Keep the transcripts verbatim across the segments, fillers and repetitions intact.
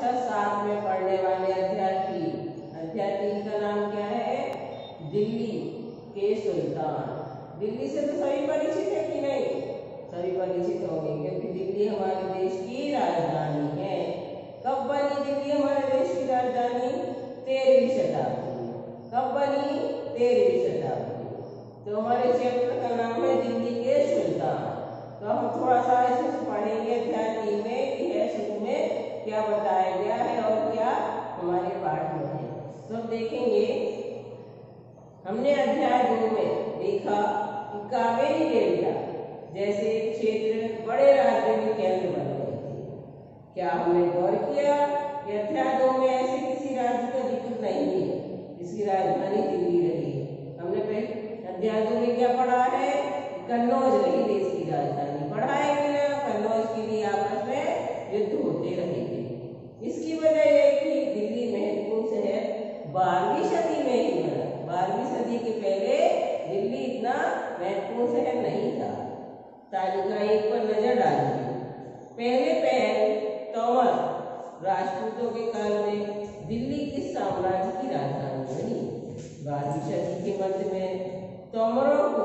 कक्षा सात में पढ़ने वाले अध्याय तीन अध्याय तीन का नाम क्या है? दिल्ली के सुल्तान। दिल्ली से तो सभी परिचित है कि नहीं? सभी परिचित होंगे क्योंकि दिल्ली हमारे देश की राजधानी है। कब बनी दिल्ली हमारे देश की राजधानी? तेरहवीं शताब्दी में। कब बनी? तेरहवीं शताब्दी में। तो हमारे चैप्टर का नाम है दिल्ली के सुल्तान। तो हम थोड़ा सा इसमें पढ़ेंगे अध्याय तीन में कि है शुरू में क्या बताया गया है और क्या हमारे पाठ में है। तो हम देखेंगे, हमने अध्याय दो में देखा कि कावेरी डेल्टा जैसे क्षेत्र बड़े राज्य के केंद्र बन गए थे। क्या हमने गौर किया कि अध्याय दो में ऐसे किसी राज्य का जिक्र नहीं है जिसकी राजधानी दिल्ली रही है? हमने पहले अध्याय दो में क्या पढ़ा है? कन्नौज रही देश की राजधानी। पढ़ा है कि ना? कन्नौज के लिए आपस में युद्ध होते रहे थे। इसकी वजह यह कि दिल्ली महत्वपूर्ण शहर बारहवीं सदी में ही बना। बारहवीं सदी के पहले दिल्ली इतना महत्वपूर्ण शहर नहीं था। तालिका एक पर नजर डालिए। पहले पहल तोमर राजपूतों के काल में दिल्ली किस साम्राज्य की राजधानी बनी? बारहवीं सदी के मध्य में तोमरों को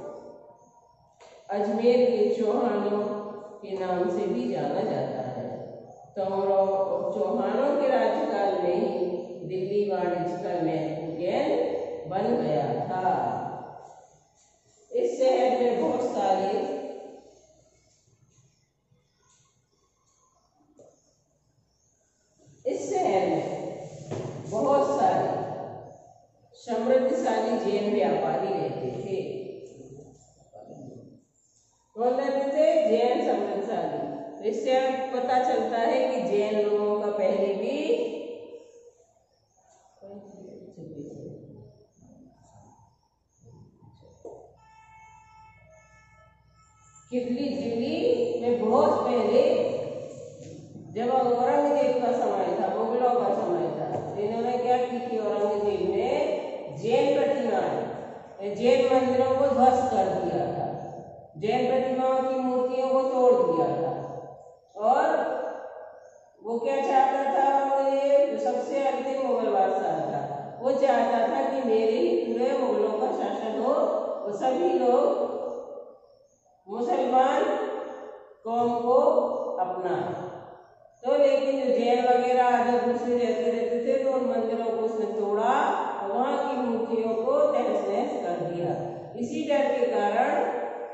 अजमेर के चौहानों के नाम से भी जाना जाता है। तोमरों और चौहानों के राज्यकाल में ही दिल्ली वाणिज्य का महत्वपूर्ण केंद्र बन गया था। इस शहर में बहुत सारे इस शहर में बहुत सारे समृद्धशाली जैन व्यापारी रहते थे। कौन रहते थे? जैन समृद्धशाली। इससे पता चलता है कि जैन लोगों का पहले भी दिल्ली दिल्ली में बहुत पहले जब औरंगजेब का समय था, मुगलों का समय था, इन्होंने क्या की थी? औरंगजेब ने जैन प्रतिमाएं, जैन मंदिरों को ध्वस्त कर दिया था। जैन प्रतिमाओं की मूर्तियों को तोड़ दिया था। और वो क्या चाहता था? औरंगजेब जो सबसे अंतिम मुगल बादशाह था, वो चाहता था कि मेरे ही पूरे मुगलों का शासन हो, वो सभी लोग मुसलमान कौम को अपनाए। तो लेकिन जो जैन वगैरह आदर दूसरे रहते रहते थे तो उन मंदिरों को उसने तोड़ा और वहां की मूर्तियों को तहस नहस कर दिया। इसी डर के कारण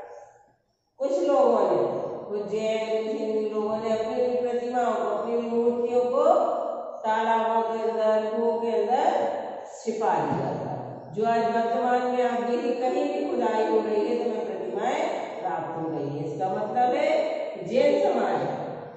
कुछ लोगों ने, कुछ जैन कुछ हिंदू लोगों ने अपनी प्रतिमाओं को, अपनी मूर्तियों को तालाबों के अंदर, कुओं के अंदर छिपा दिया था। जो आज वर्तमान में आप देखिए कहीं भी खुदाई हो रही है तो हमें प्रतिमाएं प्राप्त हो रही है। इसका मतलब है जैन समाज,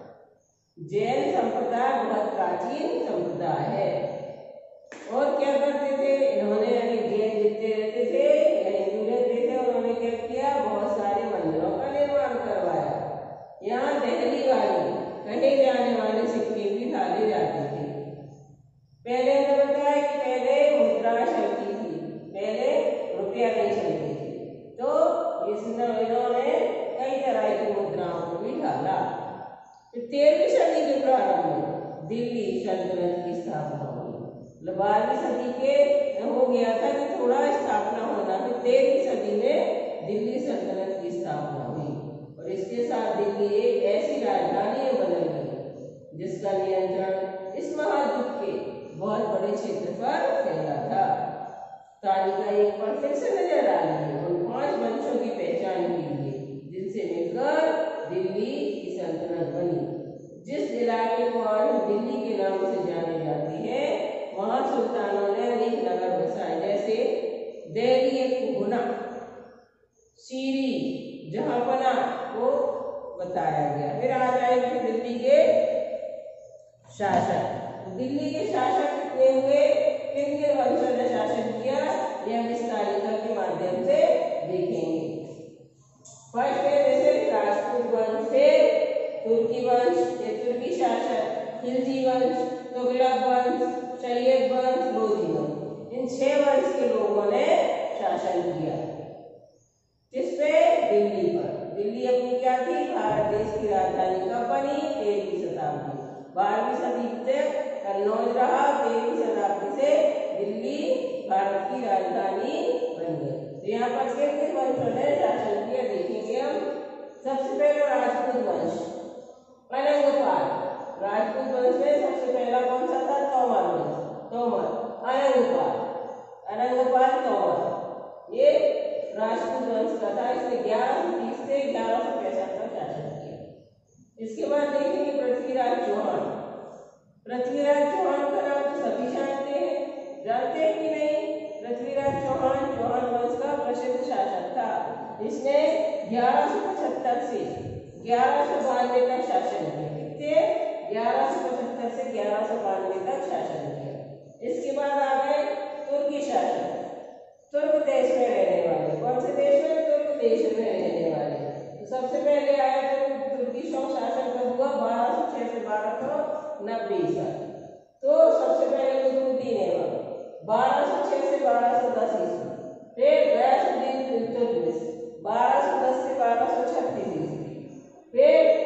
जैन संप्रदाय बहुत प्राचीन संप्रदाय है। और क्या करते थे इन्होंने? जैन जितने रहते थे या हिंदू रहते थे, उन्होंने क्या किया? बहुत सारे मंदिरों का निर्माण करवाया। यहाँ दहली वाले कहे जाने वाले सिक्के भी डाले जाते थे। पहले हमने बताया कि पहले मुद्रा चलती थी, पहले रुपया नहीं चलती थी। तो इसने इन्होंने कई तरह की मुद्राओं को भी डाला। तेरहवीं सदी के प्रारंभ में दिल्ली सल्तनत की स्थापना हुई। बारहवीं सदी के हो गया था कि थोड़ा स्थापना होना, फिर तेरहवीं सदी में दिल्ली सल्तनत की स्थापना हुई। और इसके साथ दिल्ली एक ऐसी राजधानी में बदल गई जिसका नियंत्रण इस महाद्वीप के बहुत बड़े क्षेत्र पर फैला था। तालिका एक पर फिर से नजर डालिए। उन पांच वंशों की पहचान कीजिए जिनसे मिलकर दिल्ली की सल्तनत बनी। जिस इलाके को आज हम दिल्ली के नाम से जाने जाते हैं, वहां सुल्तानों ने अनेक नगर बसाए, जैसे दिल्ली एक गुना, सीरी, जहांपना को बताया गया। फिर आ जाएंगे दिल्ली के शासक। दिल्ली के शासक कितने हुए? किन किन वंशों ने शासन किया, यह इस तालिका के माध्यम से देखेंगे। फर्स्ट है जैसे राजपूत वंश, फिर तुर्की वंश या तुर्की शासक, खिलजी वंश, तुगलक वंश, सैयद वंश, लोधी वंश। इन छह वंश के लोगों ने शासन किया। किस पे? दिल्ली पर। दिल्ली अपनी क्या थी? भारत देश की राजधानी कब बनी? तेरहवीं शताब्दी। बारहवीं सदी तक कन्नौज रहा। तेरहवीं शताब्दी से दिल्ली भारत की राजधानी बन गई। तो यहाँ पर किन किन वंशों ने शासन किया देखेंगे हम। सबसे पहले राजपूत वंश, अनंगपाल। राजपूत वंश में सबसे पहला कौन सा था? तोमर वंश, तोमर। अनंगपाल, अनंगपाल तोमर, ये राजपूत वंश का था। इसने ग्यारह सौ तीस से ग्यारह सौ पैंसठ तक शासन किया। इसके बाद देखेंगे पृथ्वीराज चौहान। पृथ्वीराज चौहान का नाम तो सभी जानते हैं, जानते हैं कि नहीं? पृथ्वीराज चौहान चौहान वंश का प्रसिद्ध शासक था। इसने ग्यारह सौ पचहत्तर से ग्यारह सौ बानवे तक शासन किया। कितने? ग्यारह सौ पचहत्तर से ग्यारह सौ बानवे तक शासन किया। इसके बाद आ गए तुर्की शासक, तुर्क देश में रहने वाले। कौन से देश में? तुर्क देश में रहने वाले। तो सबसे पहले आया तो तुर्की शासन कब हुआ? बारह सौ छह से बारह सौ नब्बे ईसा। तो सबसे पहले कुतुबुद्दीन ऐबक बारह सौ छह से बारह सौ दस ईस्वी। फिर गयासुद्दीन इल्तुतमिश बारह सौ दस से बारह सौ छत्तीस ईस्वी। फिर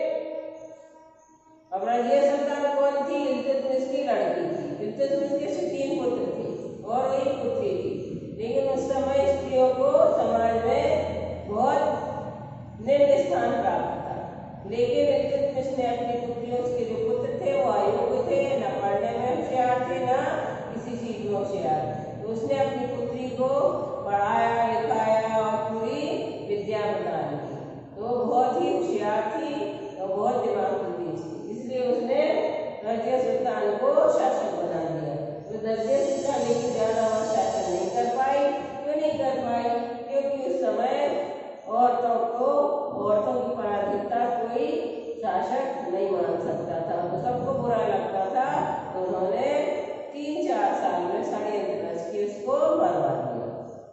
अब रजिया सुल्तान कौन थी? इल्तुतमिश की लड़की थी। इल्तुतमिश के तीन पुत्र थे और एक पुत्री थी, लेकिन उस समय स्त्रियों को समाज में बहुत निम्न स्थान प्राप्त था। लेकिन इल्तुतमिश ने अपनी पुत्रियों, उसके जो पुत्र थे वो अयोग्य थे, न पढ़ने में होशियार थे, न किसी चीज में होशियार। तो उसने अपनी पुत्री को पढ़ाया लिखाया और पूरी विद्या प्रदान की। तो बहुत ही होशियार थी और बहुत दिमाग की थी, इसलिए उसने रजिया सुल्तान को शासक बना दिया। तो रजिया सुल्तान लेकिन ज्यादा वहां शासन नहीं कर पाई। क्यों नहीं कर पाई? क्योंकि उस समय औरतों को, औरतों की पराधीनता कोई शासक नहीं मान सकता था, तो सबको बुरा लगता था। तो उन्होंने तीन चार साल में षड्यंत्र रच के उसको मरवा दिया।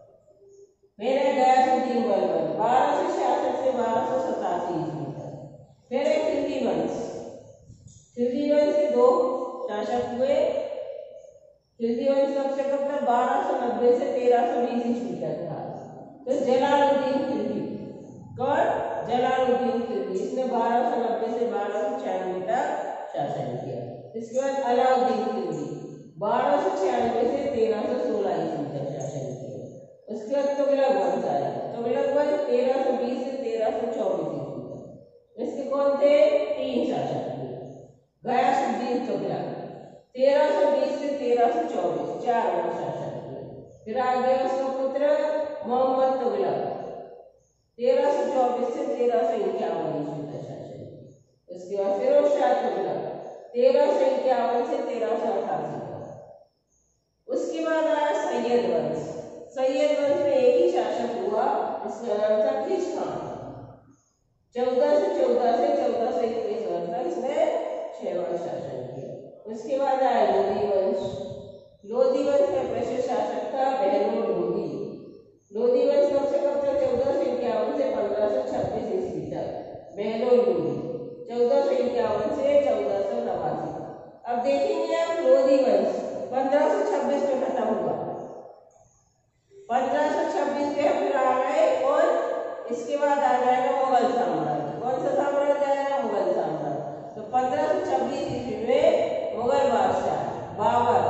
फिर गयासुद्दीन बलबन बारह सौ छियासठ से बारह सौ सतासी ईस्वी तक। फिर एक खिलजी वंश, खिलजी वंश के दो शासक हुए। खिलजी वंश कब से कब तक? बारह सौ नब्बे से तेरह सौ बीस ईस्वी तक था। तो जलालुद्दीन खिलजी, कौन? जलालुद्दीन खिलजी, इसने बारह सौ नब्बे से बारह सौ छियानवे तक शासन किया। इसके बाद अलाउद्दीन खिलजी बारह सौ छियानवे से तेरह सौ सोलह ईस्वी तक शासन किया। उसके बाद तुगलक वंश आया। तुगलक वंश तेरह सौ बीस से तेरह सौ चौबीस ईस्वी तक। इसके कौन थे? तीन शासक थे। गयासुद्दीन तुगलक तेरह सौ बीस से तेरह सौ चौबीस, चार वर्ष शासन किए। फिर आ गया उसका पुत्र मोहम्मद तुगलक तेरह सौ चौबीस से तेरह सौ इक्यावन ईस्वी तक शासन किया। उसके बाद फिरोज शाह तुगलक तेरह सौ इक्यावन से तेरह सौ अठासी तक। उसके बाद आया सैयद वंश। सैयद वंश में एक ही शासक हुआ, इसका नाम था खिज खान। चौदह सौ चौदह से चौदह सौ इक्कीस वर्ष तक इसने छह वर्ष शासन किया। उसके बाद आया लोधी वंश। लोधी वंश का प्रसिद्ध शासक था बहलोल लोधी। लोधी वंश कब से कब तक? चौदह सौ इक्यावन से पंद्रह सौ छब्बीस ईस्वी तक। बहलोल लोधी चौदह सौ इक्यावन से चौदह सौ नवासी। अब देखेंगे आप लोधी वंश पंद्रह सौ छब्बीस में खत्म हुआ। पंद्रह सौ छब्बीस पे फिर आ गए कौन? इसके बाद आ जाएगा मुगल साम्राज्य। कौन सा साम्राज्य आएगा? मुगल साम्राज्य। तो पंद्रह सौ छब्बीस ईस्वी में मुगल बादशाह बाबर,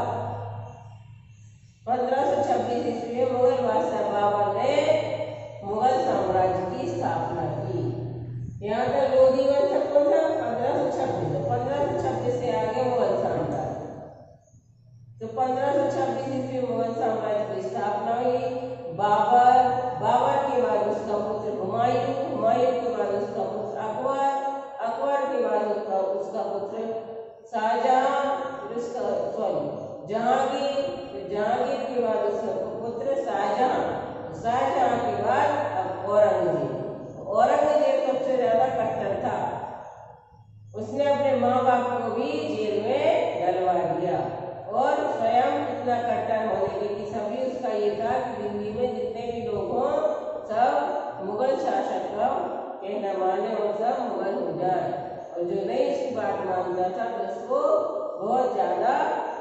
पंद्रह सौ छब्बीस ईस्वी में मुगल बादशाह बाबर ने मुगल साम्राज्य की स्थापना की। यहाँ तक लोधी वंश कौन था? पंद्रह सौ छब्बीस। तो पंद्रह सौ छब्बीस से आगे मुगल साम्राज्य। तो पंद्रह सौ छब्बीस ईस्वी में मुगल साम्राज्य की स्थापना हुई। बाबर, बाबर के बाद उसका पुत्र हुमायूं, हुमायूं के बाद उसका पुत्र अकबर, अकबर के बाद उसका उसका पुत्र शाहजहां, उसका सॉरी जहांगीर, जहांगीर के बाद उसका पुत्र शाहजहां, शाहजहां के बाद अब औरंगजेब। औरंगजेब सबसे ज्यादा कट्टर था, उसने अपने माँ बाप को भी जेल में डलवा दिया और स्वयं इतना कट्टर होने के कि सभी उसका ये था कि दिल्ली में जितने भी लोग हों सब मुगल शासक का कहना माने और सब मुगल हो जाए, और जो नहीं इसकी बात मानता था तो उसको बहुत ज्यादा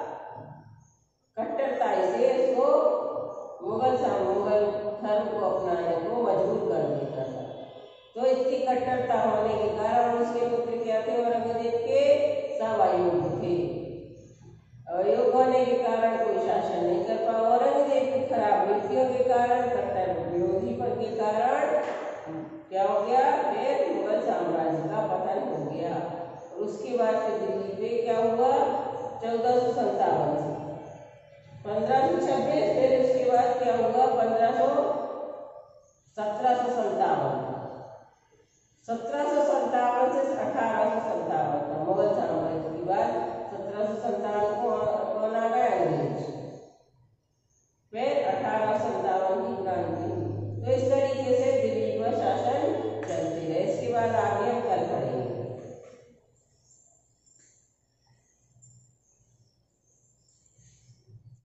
कट्टरताई से उसको मुगल मुगल धर्म को अपनाने को मजबूर कर देता था। तो इतनी कट्टरता होने के कारण उसके पुत्र क्या थे औरंगजेब के? सब अयोग्य थे। अयोग्य होने के कारण कोई शासन नहीं कर पाया। औरंगजेब की खराब नीतियों के कारण, कट्टर विरोधीपन के कारण क्या हो गया, फिर मुगल साम्राज्य का पतन हो गया। और उसके बाद फिर दिल्ली पे क्या हुआ, चौदह सौ संतावन से पंद्रह सौ छब्बीस, फिर उसके बाद क्या हुआ, पंद्रह सौ सत्रह सौ संतावन सत्रह सौ संतावन से अठारह सौ संतावन का मुगल साम्राज्य के बाद सत्रह सौ संतावन को कौन आ गया, अंग्रेज।